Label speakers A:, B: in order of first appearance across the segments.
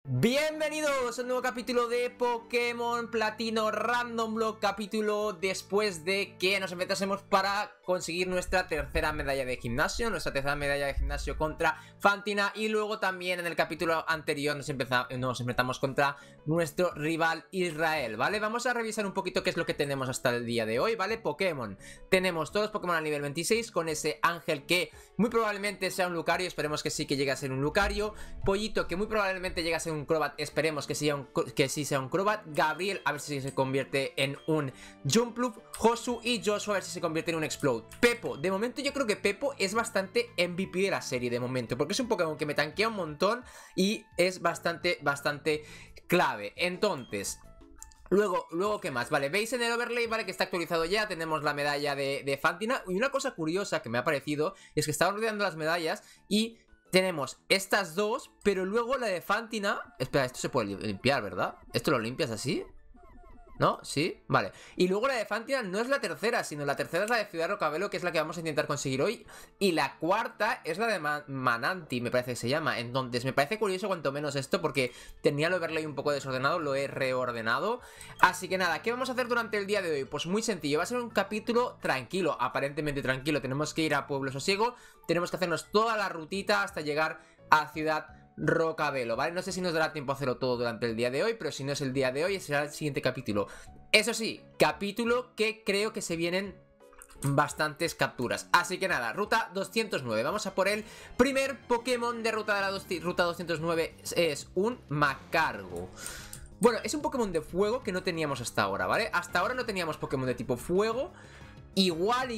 A: Bienvenidos a un nuevo capítulo de Pokémon Platino Random Block. Capítulo después de que nos enfrentásemos para conseguir nuestra tercera medalla de gimnasio. Nuestra tercera medalla de gimnasio contra Fantina. Y luego también en el capítulo anterior nos enfrentamos contra nuestro rival Israel, ¿vale? Vamos a revisar un poquito qué es lo que tenemos hasta el día de hoy, ¿vale? Pokémon. Tenemos todos los Pokémon a nivel 26 con ese Ángel que muy probablemente sea un Lucario. Esperemos que sí que llegue a ser un Lucario. Pollito que muy probablemente llegue a ser un Crobat, esperemos que sí sea un Crobat. Gabriel, a ver si se convierte en un Jumpluff. Josu y Joshua, a ver si se convierte en un Explode. Pepo, de momento yo creo que Pepo es bastante MVP de la serie de momento, porque es un Pokémon que me tanquea un montón y es bastante clave. Entonces, Luego, ¿qué más? Vale, veis en el overlay, vale, que está actualizado ya. Tenemos la medalla de Fantina. Y una cosa curiosa que me ha parecido es que estaba rodeando las medallas y tenemos estas dos, pero luego la de Fantina. Espera, esto se puede limpiar, ¿verdad? ¿Esto lo limpias así? ¿No? ¿Sí? Vale. Y luego la de Fantina no es la tercera, sino la tercera es la de Ciudad Rocabelo, que es la que vamos a intentar conseguir hoy. Y la cuarta es la de Mananti, me parece que se llama. Entonces, me parece curioso cuanto menos esto, porque tenía el overlay un poco desordenado, lo he reordenado. Así que nada, ¿qué vamos a hacer durante el día de hoy? Pues muy sencillo, va a ser un capítulo tranquilo, aparentemente tranquilo. Tenemos que ir a Pueblo Sosiego, tenemos que hacernos toda la rutita hasta llegar a Ciudad Rocabelo, ¿vale? No sé si nos dará tiempo a hacerlo todo durante el día de hoy, pero si no es el día de hoy, será el siguiente capítulo. Eso sí, capítulo que creo que se vienen bastantes capturas. Así que nada, ruta 209. Vamos a por el primer Pokémon de ruta 209. Es un Magcargo. Bueno, es un Pokémon de fuego que no teníamos hasta ahora, ¿vale? Hasta ahora no teníamos Pokémon de tipo fuego. Igual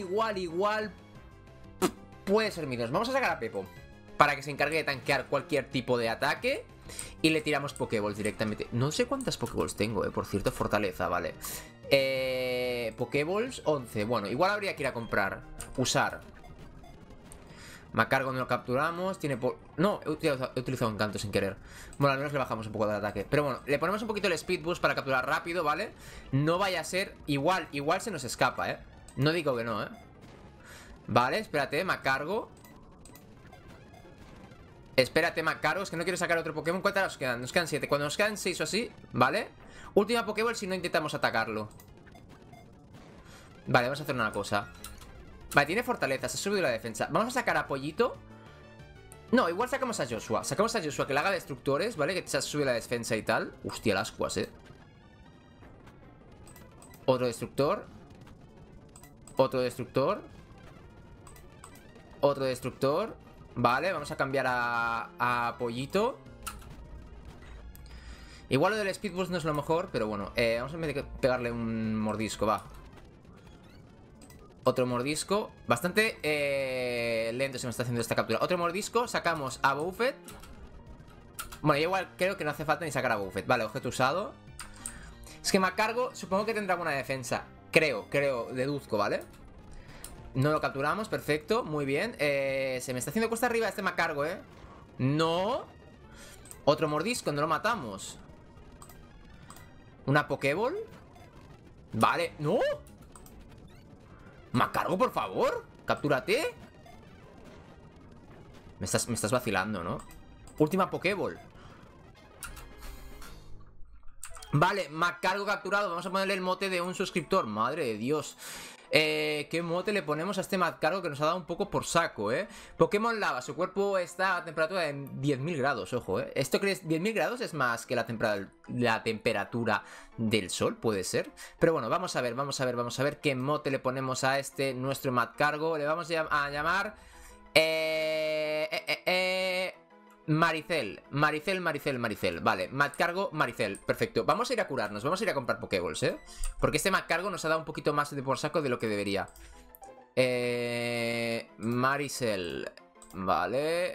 A: puede ser míos. Vamos a sacar a Pepo para que se encargue de tanquear cualquier tipo de ataque. Y le tiramos Pokéballs directamente. No sé cuántas Pokéballs tengo, por cierto, fortaleza, vale. Pokéballs 11. Bueno, igual habría que ir a comprar. Usar. Magcargo no lo capturamos. Tiene no, he utilizado encanto sin querer. Bueno, al menos le bajamos un poco del ataque. Pero bueno, le ponemos un poquito el Speed Boost para capturar rápido, ¿vale? No vaya a ser. Igual se nos escapa, No digo que no, Vale, espérate, Magcargo. Espérate, Magcargo, es que no quiero sacar otro Pokémon. ¿Cuántas nos quedan? Nos quedan 7. Cuando nos quedan 6 o así, ¿vale? Última Pokéball si no intentamos atacarlo. Vale, vamos a hacer una cosa. Vale, tiene fortaleza, se ha subido la defensa. Vamos a sacar a Pollito. No, igual sacamos a Joshua. Sacamos a Joshua que le haga destructores, ¿vale? Que se sube la defensa y tal. Hostia, las ascuas, Otro destructor. Otro destructor. Otro destructor. Vale, vamos a cambiar a Pollito. Igual lo del Speed Boost no es lo mejor, pero bueno, vamos a pegarle un mordisco, va. Otro mordisco. Bastante lento se me está haciendo esta captura. Otro mordisco, sacamos a Buffet. Bueno, igual creo que no hace falta ni sacar a Buffet. Vale, objeto usado. Es que Magcargo supongo que tendrá buena defensa. Creo, deduzco, ¿vale? No lo capturamos, perfecto, muy bien. Se me está haciendo cuesta arriba este Magcargo, No. Otro mordisco, no lo matamos. Una Pokéball. Vale, ¡no! Magcargo, por favor, captúrate. Me estás vacilando, ¿no? Última Pokéball. Vale, Magcargo capturado. Vamos a ponerle el mote de un suscriptor. Madre de Dios. ¿Qué mote le ponemos a este Magcargo que nos ha dado un poco por saco, Pokémon Lava, su cuerpo está a temperatura de 10.000 grados, ojo, ¿Esto crees? 10.000 grados es más que la temperatura del sol, puede ser. Pero bueno, vamos a ver qué mote le ponemos a este, nuestro Magcargo. Le vamos a llamar Maricel. Vale, Magcargo, Maricel, perfecto. Vamos a ir a curarnos, vamos a ir a comprar Pokéballs, porque este Magcargo nos ha dado un poquito más de por saco de lo que debería. Maricel. Vale.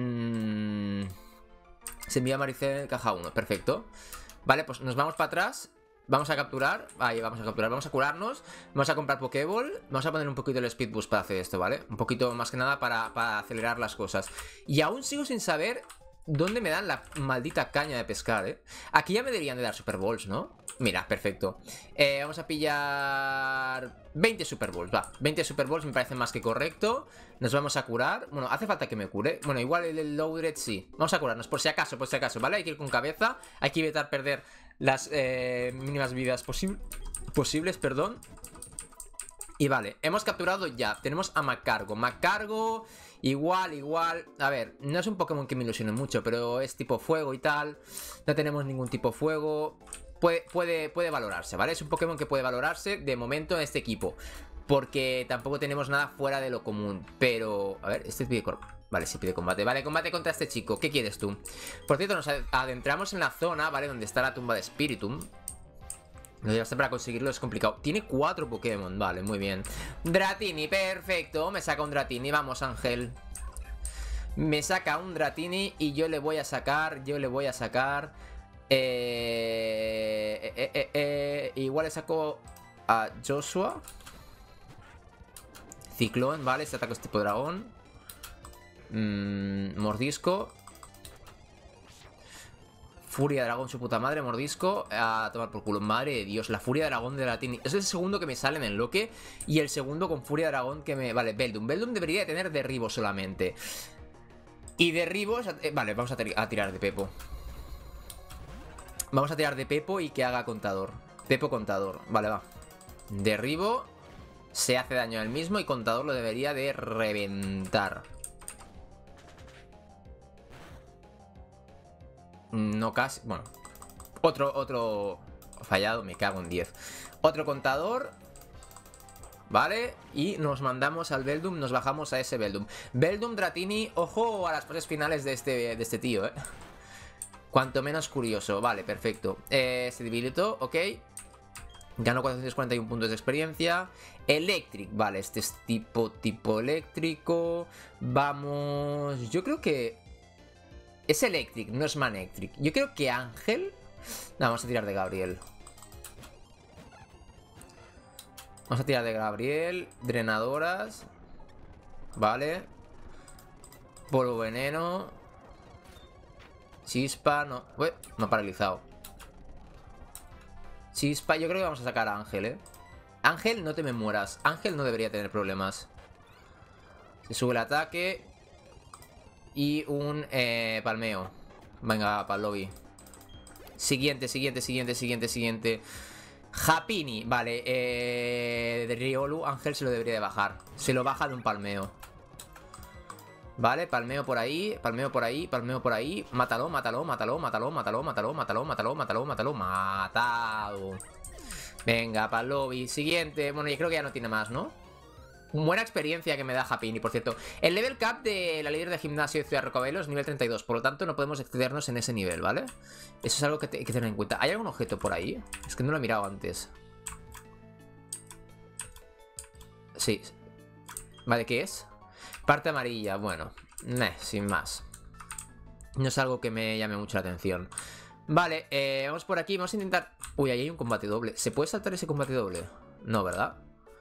A: Se envía Maricel, caja 1, perfecto. Vale, pues nos vamos para atrás. Vamos a capturar, vamos a curarnos. Vamos a comprar Pokéball. Vamos a poner un poquito el Speed Boost para hacer esto, ¿vale? Un poquito más que nada para acelerar las cosas. Y aún sigo sin saber dónde me dan la maldita caña de pescar, Aquí ya me deberían de dar Super Balls, ¿no? Mira, perfecto. Vamos a pillar 20 Super Balls, va. 20 Super Balls me parece más que correcto. Nos vamos a curar. Bueno, hace falta que me cure. Bueno, igual el Loaded sí. Vamos a curarnos, por si acaso, ¿vale? Hay que ir con cabeza. Hay que evitar perder las mínimas vidas posibles, perdón. Y vale, hemos capturado ya. Tenemos a Magcargo. Magcargo, igual. A ver, no es un Pokémon que me ilusione mucho, pero es tipo fuego y tal. No tenemos ningún tipo fuego. Puede valorarse, ¿vale? Es un Pokémon que puede valorarse de momento en este equipo, porque tampoco tenemos nada fuera de lo común. Pero, a ver, este pide vale, sí pide combate. Vale, combate contra este chico. ¿Qué quieres tú? Por cierto, nos adentramos en la zona, ¿vale? Donde está la tumba de Spiritomb. Para conseguirlo es complicado. Tiene 4 Pokémon, vale, muy bien. Dratini, perfecto. Me saca un Dratini, vamos, Ángel. Me saca un Dratini y yo le voy a sacar. Igual le saco a Joshua. Ciclón, vale, este ataque es tipo dragón. Mordisco. Furia de dragón, su puta madre, mordisco. A tomar por culo, madre de Dios. La furia de dragón de Dratini. Es el segundo que me sale en el loque. Y el segundo con furia de dragón que me... Vale, Beldum. Beldum debería de tener derribo solamente. Y derribos... Vale, vamos a tirar de Pepo. Vamos a tirar de Pepo y que haga contador. Pepo contador, vale, va. Derribo. Se hace daño al mismo y contador lo debería de reventar. No casi, bueno. Otro fallado, me cago en 10. Otro contador. Vale, y nos mandamos al Beldum, nos bajamos a ese Beldum. Beldum, Dratini, ojo a las fases finales de este tío, Cuanto menos curioso, vale, perfecto. Se debilitó, ok. Ganó 441 puntos de experiencia. Electric, vale, este es tipo eléctrico. Vamos, yo creo que es Electric, no es Manectric. Yo creo que Ángel. No, vamos a tirar de Gabriel. Vamos a tirar de Gabriel. Drenadoras. Vale. Polvo veneno. Chispa, no. Ué, me ha paralizado. Chispa, yo creo que vamos a sacar a Ángel, Ángel, no te me mueras. Ángel no debería tener problemas. Se sube el ataque. Y un palmeo. Venga, pa'l lobby. Siguiente. Japini, vale. De Riolu, Ángel se lo debería de bajar. Se lo baja de un palmeo. Vale, palmeo por ahí. Mátalo. Matado. Venga, pa'l lobby. Siguiente. Bueno, yo creo que ya no tiene más, ¿no? Buena experiencia que me da Japini, por cierto. El level cap de la líder de gimnasio de Ciudad Rocabelo es nivel 32. Por lo tanto, no podemos excedernos en ese nivel, ¿vale? Eso es algo que hay que tener en cuenta. ¿Hay algún objeto por ahí? Es que no lo he mirado antes. Sí. Vale, ¿qué es? Parte amarilla, bueno. Sin más. No es algo que me llame mucho la atención. Vale, vamos por aquí. Vamos a intentar... Uy, ahí hay un combate doble. ¿Se puede saltar ese combate doble? No, ¿verdad?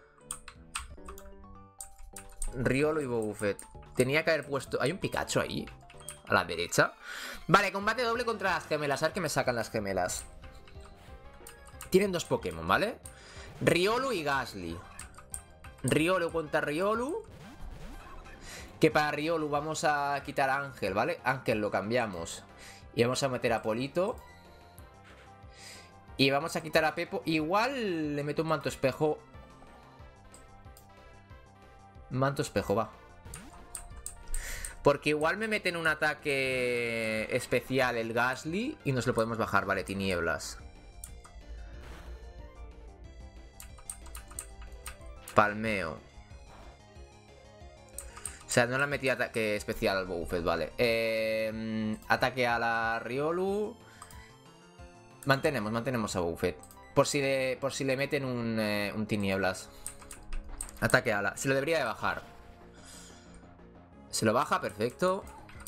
A: Riolo y Bobufet. Tenía que haber puesto... ¿Hay un Pikachu ahí? A la derecha. Vale, combate doble contra las gemelas. A ver qué me sacan las gemelas. Tienen 2 Pokémon, ¿vale? Riolu y Gastly. Riolu contra Riolu. Que para Riolu vamos a quitar a Ángel, ¿vale? Ángel lo cambiamos. Y vamos a meter a Polito. Y vamos a quitar a Pepo. Igual le meto un manto espejo. Manto espejo, va. Porque igual me meten un ataque especial el Gastly y nos lo podemos bajar, vale, tinieblas. Palmeo. O sea, no le han metido ataque especial al Bobufet, vale. Ataque a la Riolu. Mantenemos a Bobufet. Por si le meten un tinieblas. Ataque ala. Se lo debería de bajar. Se lo baja, perfecto.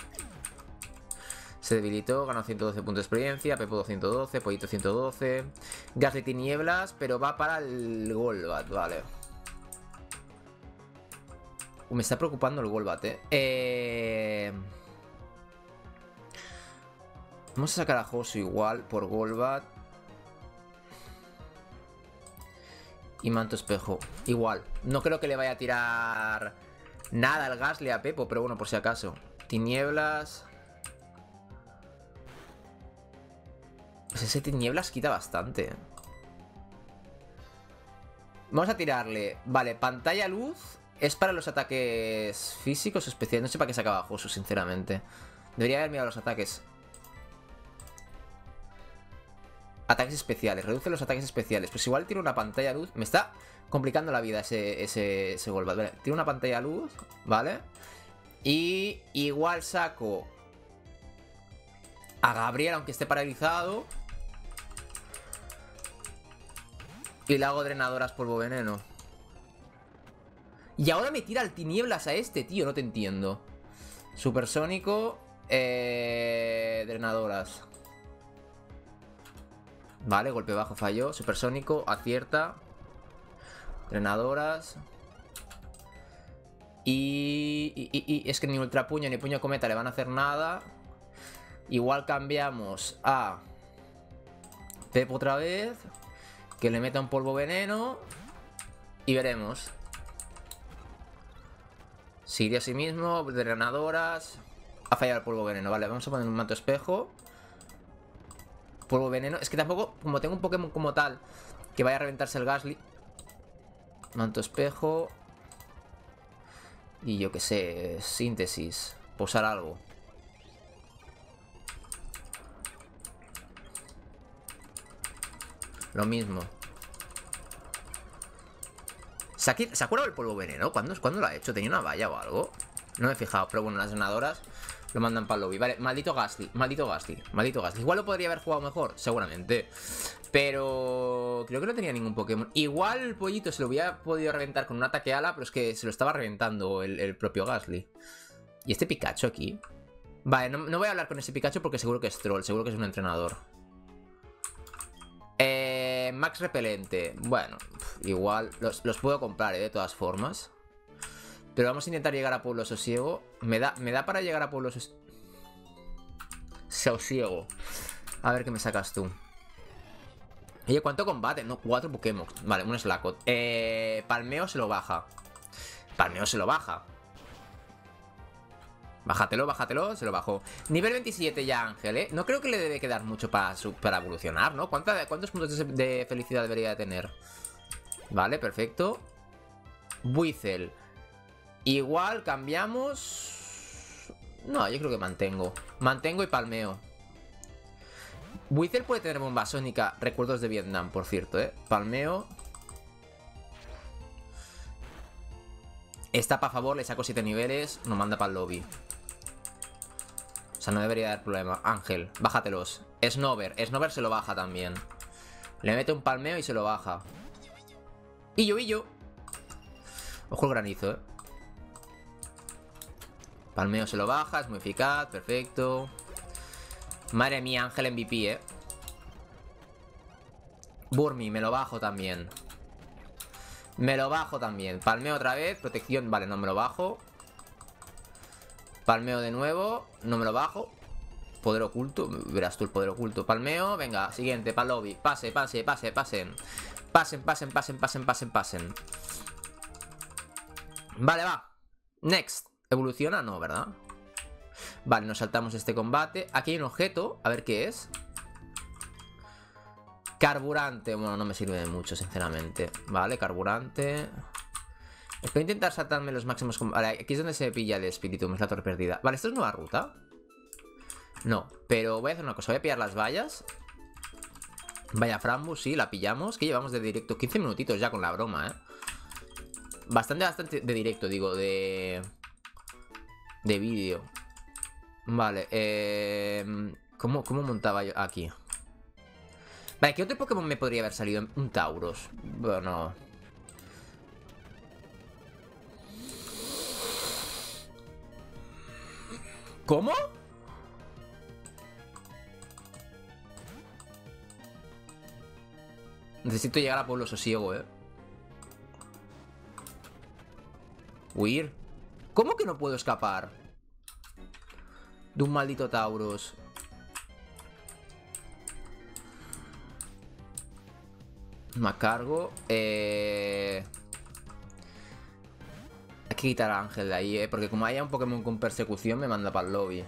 A: Se debilitó, ganó 112 puntos de experiencia. Pepo 212, Pollito 112. Gas de tinieblas, pero va para el Golbat, vale. Me está preocupando el Golbat, Vamos a sacar a Josu igual por Golbat. Y manto espejo. Igual. No creo que le vaya a tirar nada al Gastly a Pepo, pero bueno, por si acaso. Tinieblas. Pues ese tinieblas quita bastante. Vamos a tirarle. Vale, pantalla luz. Es para los ataques físicos especiales. No sé para qué saca bajo, sinceramente. Debería haber mirado los ataques. Ataques especiales. Reduce los ataques especiales. Pues igual tiro una pantalla luz. Me está complicando la vida ese Golbat. Vale, tiro una pantalla luz. Vale. Y igual saco a Gabriel, aunque esté paralizado. Y le hago drenadoras polvo veneno. Y ahora me tira al tinieblas a este, tío. No te entiendo. Supersónico. Drenadoras. Vale, golpe bajo falló. Supersónico, acierta. Drenadoras. Y es que ni ultra puño ni puño cometa le van a hacer nada. Igual cambiamos a Pepo otra vez. Que le meta un polvo veneno. Y veremos. Sigue a sí mismo. Drenadoras. Ha fallado el polvo veneno. Vale, vamos a poner un manto espejo. Polvo veneno. Es que tampoco, como tengo un Pokémon como tal que vaya a reventarse el Gastly. Manto espejo. Y yo qué sé, síntesis. Posar algo. Lo mismo. ¿Se ha curado el polvo veneno? ¿Cuándo lo ha hecho? ¿Tenía una valla o algo? No me he fijado, pero bueno, las drenadoras lo mandan para el lobby. Vale, maldito Gastly, maldito Gastly, maldito Gastly. Igual lo podría haber jugado mejor, seguramente. Pero creo que no tenía ningún Pokémon. Igual el pollito se lo hubiera podido reventar con un ataque ala, pero es que se lo estaba reventando el propio Gastly. ¿Y este Pikachu aquí? Vale, no voy a hablar con ese Pikachu porque seguro que es troll, seguro que es un entrenador. Max repelente. Bueno, igual los puedo comprar, de todas formas. Pero vamos a intentar llegar a Pueblo Sosiego. Me da para llegar a Pueblo Sosiego. A ver qué me sacas tú. Oye, ¿cuánto combate? No, 4 Pokémon. Vale, un Slacot. Palmeo se lo baja. Palmeo se lo baja. Bájatelo, se lo bajó. Nivel 27 ya, Ángel, ¿eh? No creo que le debe quedar mucho para evolucionar, ¿no? ¿Cuántos puntos de felicidad debería de tener? Vale, perfecto. Buizel. Igual cambiamos. No, yo creo que mantengo. Mantengo y palmeo. Buizel puede tener bomba sónica. Recuerdos de Vietnam, por cierto, ¿eh? Palmeo. Está para favor, le saco 7 niveles. Nos manda para el lobby. O sea, no debería haber problema. Ángel, bájatelos. Snover se lo baja también. Le mete un palmeo y se lo baja. Y yo. Ojo el granizo, Palmeo se lo baja, es muy eficaz, perfecto. Madre mía, Ángel MVP, Burmy, me lo bajo también. Palmeo otra vez, protección, vale, no me lo bajo. Palmeo de nuevo, no me lo bajo. Poder oculto, verás tú el poder oculto. Palmeo, venga, siguiente, para lobby. Pasen. Pasen. Vale, va. Next. ¿Evoluciona? No, ¿verdad? Vale, nos saltamos este combate. Aquí hay un objeto, a ver qué es. Carburante, bueno, no me sirve de mucho, sinceramente. Vale, carburante. Voy a intentar saltarme los máximos. Vale, aquí es donde se pilla el espíritu, me es la torre perdida. Vale, ¿esto es nueva ruta? No, pero voy a hacer una cosa, voy a pillar las vallas. Vaya Frambus, sí, la pillamos. Que llevamos de directo 15 minutitos ya con la broma, Bastante de directo, digo, de vídeo. Vale, ¿cómo montaba yo aquí? Vale, ¿qué otro Pokémon me podría haber salido? Un Tauros. Bueno. ¿Cómo? Necesito llegar a Pueblo Sosiego, Huir. ¿Cómo que no puedo escapar de un maldito Tauros? Me cargo. Hay que quitar a Ángel de ahí, porque como haya un Pokémon con persecución me manda para el lobby.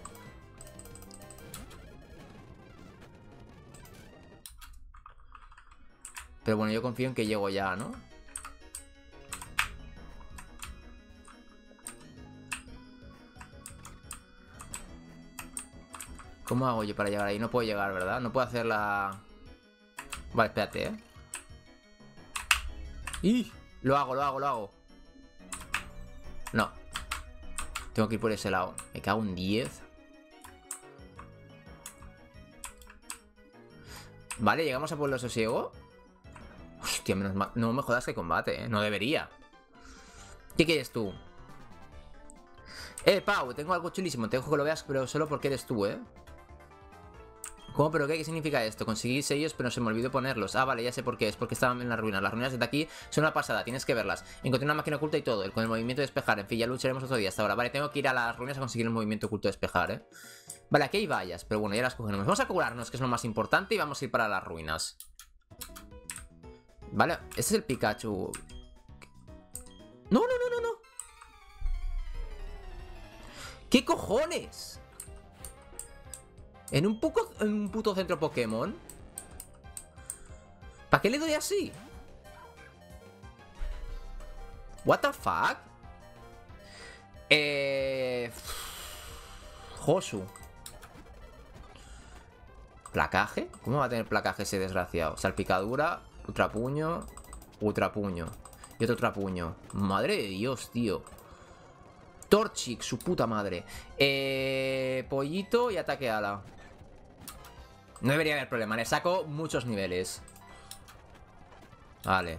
A: Pero bueno, yo confío en que llego ya, ¿no? ¿Cómo hago yo para llegar ahí? No puedo llegar, ¿verdad? No puedo hacer la... Vale, espérate, ¿eh? ¡Y! Lo hago. No. Tengo que ir por ese lado. Me cago en 10. Vale, llegamos a Pueblo Sosiego. Hostia, menos mal. No me jodas que combate, ¿eh? No debería. ¿Qué quieres tú? Pau, tengo algo chulísimo. Te dejo que lo veas, pero solo porque eres tú, ¿eh? ¿Cómo? ¿Pero qué? ¿Qué significa esto? Conseguí sellos, pero se me olvidó ponerlos. Ah, vale, ya sé por qué. Es porque estaban en las ruinas. Las ruinas desde aquí son una pasada. Tienes que verlas. Encontré una máquina oculta y todo. Con el movimiento de despejar. En fin, ya lucharemos otro día hasta ahora. Vale, tengo que ir a las ruinas a conseguir el movimiento oculto de despejar, ¿eh? Vale, aquí hay vallas. Pero bueno, ya las cogeremos. Vamos a curarnos, que es lo más importante. Y vamos a ir para las ruinas. Vale, este es el Pikachu. ¡No! ¿Qué cojones? ¿En un puto centro Pokémon? ¿Para qué le doy así? What the fuck? Josu. ¿Placaje? ¿Cómo va a tener placaje ese desgraciado? Salpicadura, ultrapuño y otro ultrapuño. Madre de Dios, tío. Torchic, su puta madre. Pollito y ataque ala. No debería haber problema, le saco muchos niveles. Vale.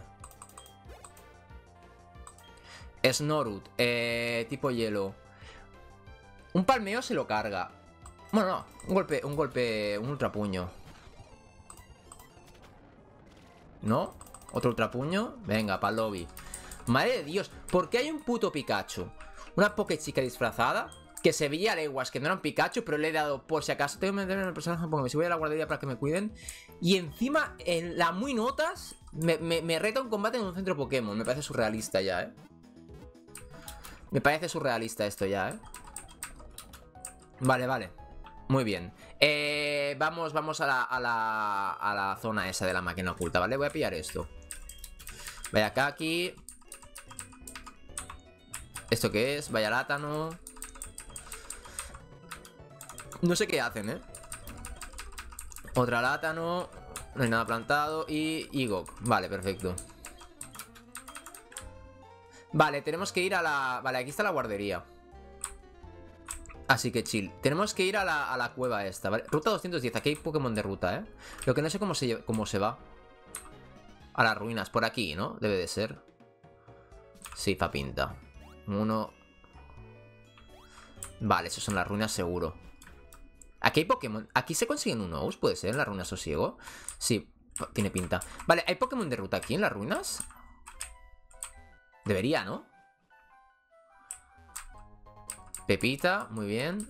A: Snorut, tipo hielo. Un palmeo se lo carga. Bueno, no, un ultrapuño. ¿No? Otro ultrapuño. Venga, pa'l lobby. Madre de Dios, ¿por qué hay un puto Pikachu? Una Pokéchica disfrazada que se veía a leguas que no era un Pikachu, pero le he dado por si acaso. Tengo que meterme en el personaje porque me voy a la guardería para que me cuiden. Y encima, en la muy notas, me reta un combate en un centro Pokémon. Me parece surrealista ya, ¿eh? Me parece surrealista esto ya, ¿eh? Vale. Muy bien. Vamos a la zona esa de la máquina oculta, ¿vale? Voy a pillar esto. Vaya Kaki. ¿Esto qué es? Vaya Látano. No sé qué hacen, ¿eh? Otra Látano. No hay nada plantado. Y Igok. Vale, perfecto. Vale, tenemos que ir a la... Vale, aquí está la guardería. Así que chill. Tenemos que ir a la cueva esta, ¿vale? Ruta 210. Aquí hay Pokémon de ruta, ¿eh? Lo que no sé cómo se va. A las ruinas. Por aquí, ¿no? Debe de ser. Sí, fa pinta. Uno. Vale, esas son las ruinas seguro. Aquí hay Pokémon. Aquí se consiguen unos, puede ser, en las ruinas Sosiego. Sí, tiene pinta. Vale, ¿hay Pokémon de ruta aquí en las ruinas? Debería, ¿no? Pepita, muy bien.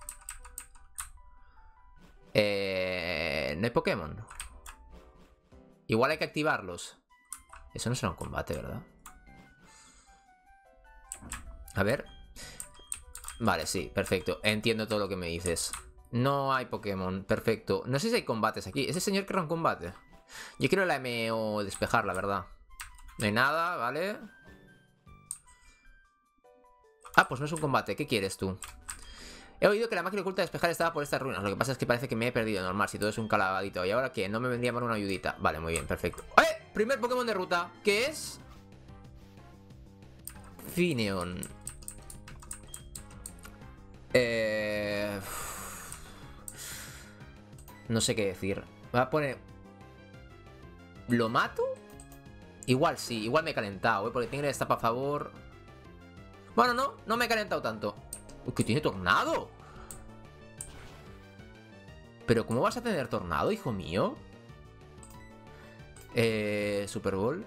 A: No hay Pokémon. Igual hay que activarlos. Eso no será un combate, ¿verdad? A ver. Vale, sí, perfecto. Entiendo todo lo que me dices. No hay Pokémon, perfecto. No sé si hay combates aquí. ¿Ese señor querrá un combate? Yo quiero la MO despejar, la verdad. No hay nada, ¿vale? Ah, pues no es un combate. ¿Qué quieres tú? He oído que la máquina oculta de despejar estaba por estas ruinas. Lo que pasa es que parece que me he perdido, normal, si todo es un calabadito. ¿Y ahora qué? No me vendría por una ayudita. Vale, muy bien, perfecto. Primer Pokémon de ruta. ¿Qué es? Finneon. No sé qué decir. Voy a poner... ¿Lo mato? Igual sí, igual me he calentado, porque tiene esta para favor. Bueno, no me he calentado tanto. Uy, que tiene tornado. ¿Pero cómo vas a tener tornado, hijo mío? Super Bowl.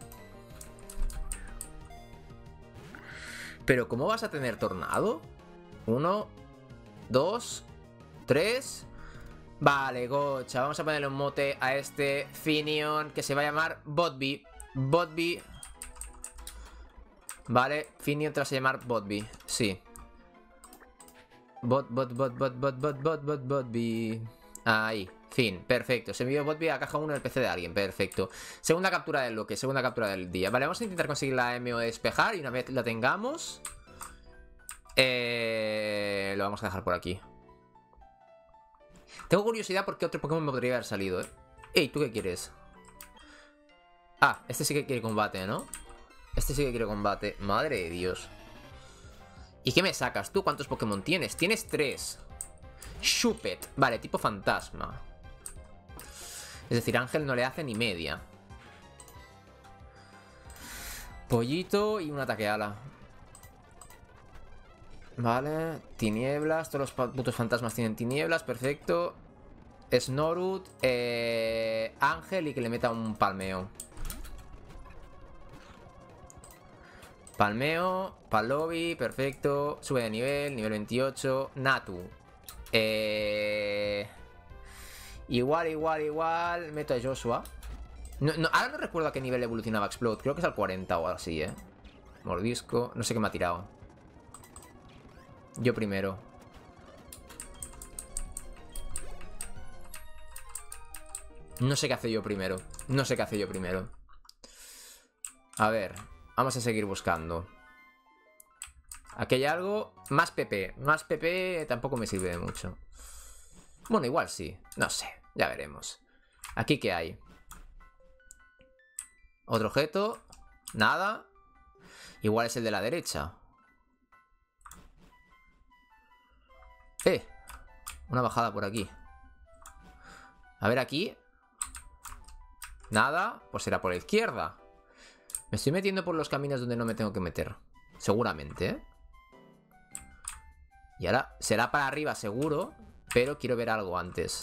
A: ¿Pero cómo vas a tener tornado? 1, 2, 3. Vale, gocha. Vamos a ponerle un mote a este Finion que se va a llamar Botby. Botby. Vale, Finion te vas a llamar Botby. Sí. Botby. Ahí. Fin, perfecto. Se envió Botby a caja 1 del PC de alguien. Perfecto. Segunda captura del bloque, segunda captura del día. Vale, vamos a intentar conseguir la MO de despejar. Y una vez la tengamos, lo vamos a dejar por aquí. Tengo curiosidad por qué otro Pokémon me podría haber salido, Ey, ¿tú qué quieres? Ah, este sí que quiere combate, ¿no? Este sí que quiere combate. Madre de Dios. ¿Y qué me sacas tú? ¿Cuántos Pokémon tienes? Tienes 3. Shuppet. Vale, tipo fantasma. Es decir, Ángel no le hace ni media. Pollito y un ataque ala. Vale, tinieblas. Todos los putos fantasmas tienen tinieblas, perfecto. Snorut, Ángel y que le meta un palmeo. Palmeo, Palobi, perfecto. Sube de nivel 28. Natu. Igual. Meto a Joshua. Ahora no recuerdo a qué nivel evolucionaba Explode. Creo que es al 40 o así, Mordisco. No sé qué me ha tirado. Yo primero. No sé qué hace yo primero. A ver. Vamos a seguir buscando. Aquí hay algo. Más PP. Más PP tampoco me sirve de mucho. Bueno, igual sí. No sé. Ya veremos. ¿Aquí qué hay? Otro objeto. Nada. Igual es el de la derecha. Una bajada por aquí. A ver aquí. Nada. Pues será por la izquierda. Me estoy metiendo por los caminos donde no me tengo que meter. Seguramente, Y ahora será para arriba seguro. Pero quiero ver algo antes.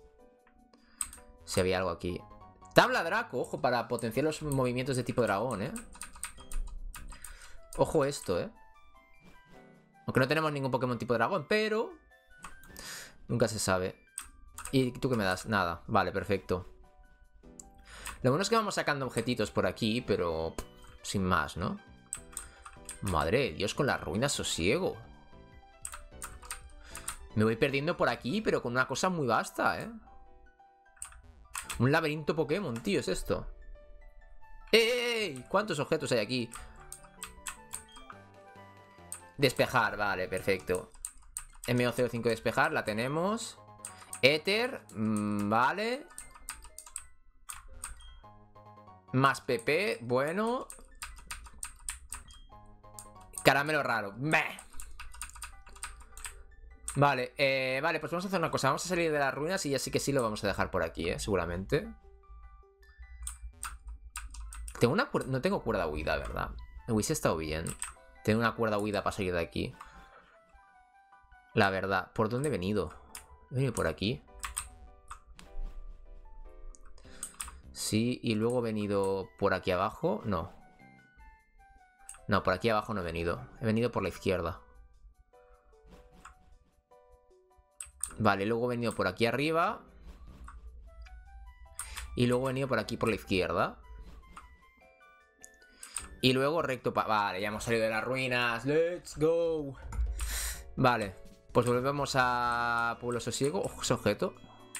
A: Si había algo aquí. Tabla Draco, ojo, para potenciar los movimientos de tipo dragón, Ojo esto, Aunque no tenemos ningún Pokémon tipo dragón, pero nunca se sabe. ¿Y tú qué me das? Nada, vale, perfecto. Lo bueno es que vamos sacando objetitos por aquí, pero sin más, ¿no? Madre de Dios, con las ruinas sosiego. Me voy perdiendo por aquí, pero con una cosa muy vasta, Un laberinto Pokémon, tío, es esto. ¡Ey! ¿Cuántos objetos hay aquí? Despejar, vale, perfecto. MO05 despejar, la tenemos. Éter, vale. Más PP, bueno. Caramelo raro. ¡Meh! Vale, vale, pues vamos a hacer una cosa. Vamos a salir de las ruinas y ya sí que sí lo vamos a dejar por aquí, seguramente. No tengo cuerda huida, ¿verdad? Hubiese estado bien. Tengo una cuerda huida para salir de aquí. La verdad. ¿Por dónde he venido? He venido por aquí. Sí, y luego he venido por aquí abajo. No. No, por aquí abajo no he venido. He venido por la izquierda. Vale, luego he venido por aquí arriba. Y luego he venido por aquí por la izquierda. Y luego recto para... Vale, ya hemos salido de las ruinas. ¡Let's go! Vale, pues volvemos a Pueblo Sosiego. Ojo, ese objeto.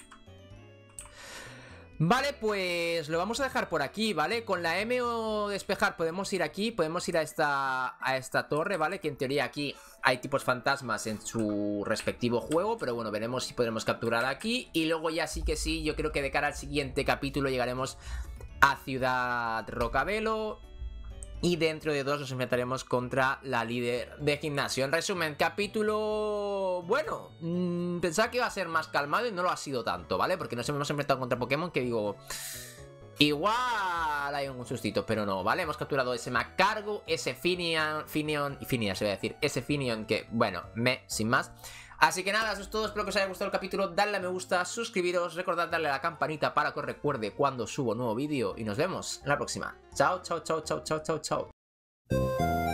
A: Vale, pues lo vamos a dejar por aquí, ¿vale? Con la MO despejar podemos ir aquí. Podemos ir a esta torre, ¿vale? Que en teoría aquí hay tipos fantasmas en su respectivo juego. Pero bueno, veremos si podremos capturar aquí. Y luego ya sí que sí, yo creo que de cara al siguiente capítulo llegaremos a Ciudad Rocabelo. Y dentro de 2 nos enfrentaremos contra la líder de gimnasio. En resumen, capítulo... Bueno, pensaba que iba a ser más calmado y no lo ha sido tanto, ¿vale? Porque nos hemos enfrentado contra Pokémon que digo... Igual hay un sustito, pero no, ¿vale? Hemos capturado ese Macargo, ese Finion se va a decir, ese Finion que, bueno, sin más. Así que nada, eso es todo, espero que os haya gustado el capítulo, dadle a me gusta, suscribiros, recordad darle a la campanita para que os recuerde cuando subo nuevo vídeo y nos vemos en la próxima. Chao, chao, chao, chao, chao, chao, chao.